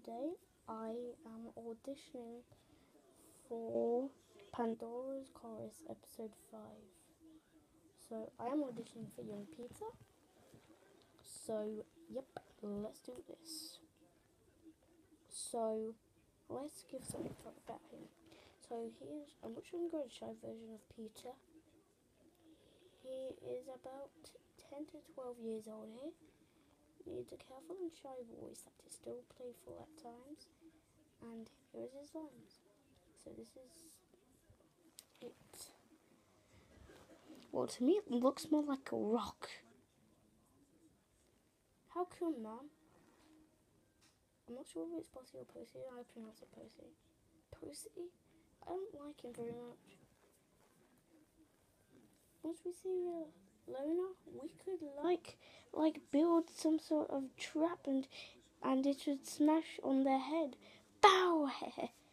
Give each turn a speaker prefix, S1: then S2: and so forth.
S1: today I am auditioning for Pandora's Chorus episode 5. So I am auditioning for young Peter. So yep, let's do this. So let's give some info about him. So I'm watching a shy version of Peter. He is about 10 to 12 years old here. He needs a careful and shy voice that is still playful at times. And here is his lines. So this is it. Well, to me it looks more like a rock. How come, Mum? I'm not sure if it's Bossy or Posy. I pronounce it Posy. Posy? I don't like him very much. Once we see Lona, we could like build some sort of trap and it should smash on their head. Bow!